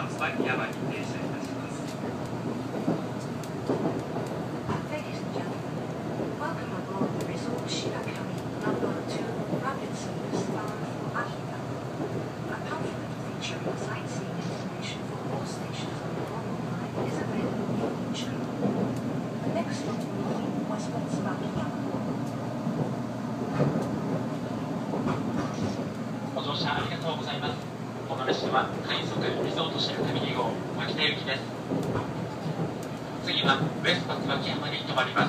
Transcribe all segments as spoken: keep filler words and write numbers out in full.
関西山に停車いたします。 Ladies and gentlemen, welcome aboard the Resort Shirakami number two rapid service bound for Akita. A pamphlet featuring sightseeing information for all stations on the Global Line is available in each train. The next stop will be Westminster Akita. ご乗車ありがとうございます。この列車は快速リゾート白神に号秋田行きです。次はウエスパス秋山に停まります。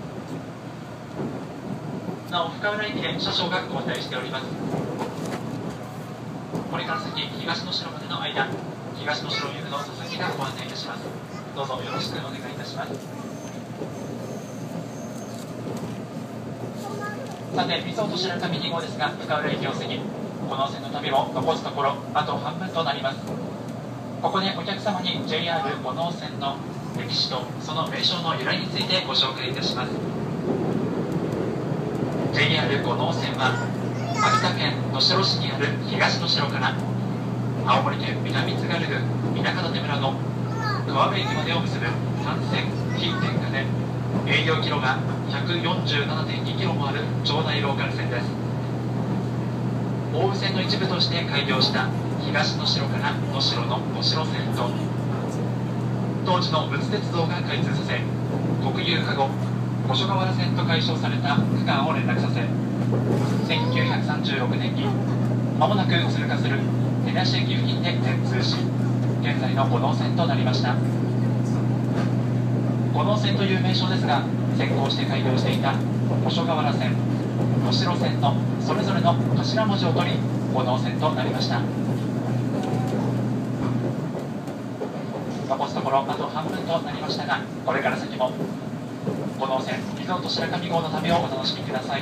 なお深浦駅で車掌が交代しております。これから先東の城までの間、東の城遊具の佐々木がご案内いたします。どうぞよろしくお願いいたします。さてリゾート白神に号ですが、深浦駅を過ぎこの線の旅も残すところあと半分となります。ここでお客様に ジェイアール 五能線の歴史とその名称の由来についてご紹介いたします。 ジェイアール 五能線は秋田県能代市にある東能代から青森県南津軽郡南方村の川辺駅までを結ぶ単線非電化で営業キロが ひゃくよんじゅうななてんにキロもある町内ローカル線です。大宇線の一部として開業した東能代から能代の能代線と当時の仏鉄道が開通させ国有化後五所川原線と改称された区間を連絡させせんきゅうひゃくさんじゅうろくねんに間もなく通過する手出し駅付近で全通し現在の五能線となりました。五能線という名称ですが先行して開業していた五所川原線能代線のそれぞれの頭文字を取り五能線となりました。残すところあと半分となりましたが、これから先も五能線リゾート白神号の旅をお楽しみください。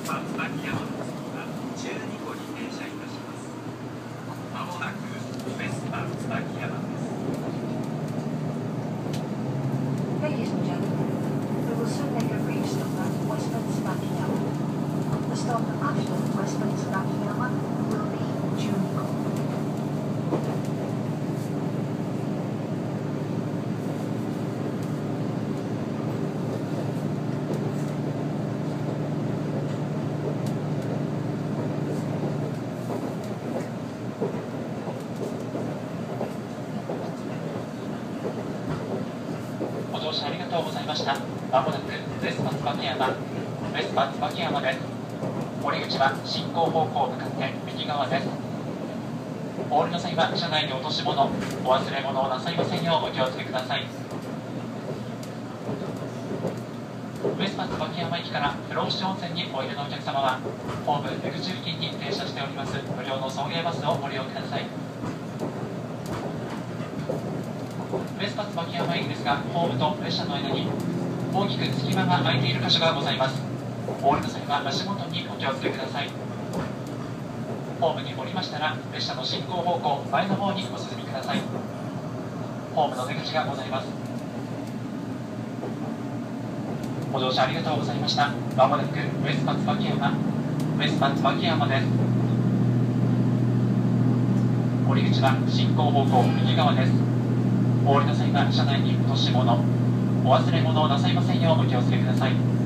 パ椿山の次はじゅうにこに停車いたします。まもなくウェスパ椿山です。 Ladies and gentlemen, we will soon make a brief stop at Western Tsubakiyama. The stop after Western Tsubakiyama will be Juniko. ご乗車ありがとうございました。まもなくウェスパ椿山、ウェスパ椿山です。降り口は進行方向向かって右側です。お降りの際は車内に落とし物、お忘れ物をなさいませんようお気をつけください。ウェスパ椿山駅から不老市温泉においでのお客様は、ホーム出口付近に停車しております無料の送迎バスをご利用ください。ウェスパ椿山駅ですが、ホームと列車の間に大きく隙間が空いている箇所がございます。お降りの際は足元にお気をつけください。ホームに降りましたら、列車の進行方向前の方にお進みください。ホームの出口がございます。ご乗車ありがとうございました。まもなくウェスパ椿山、ウェスパ椿山です。降り口は進行方向右側です。お降りの際は車内に落とし物、お忘れ物をなさいませんようお気をつけください。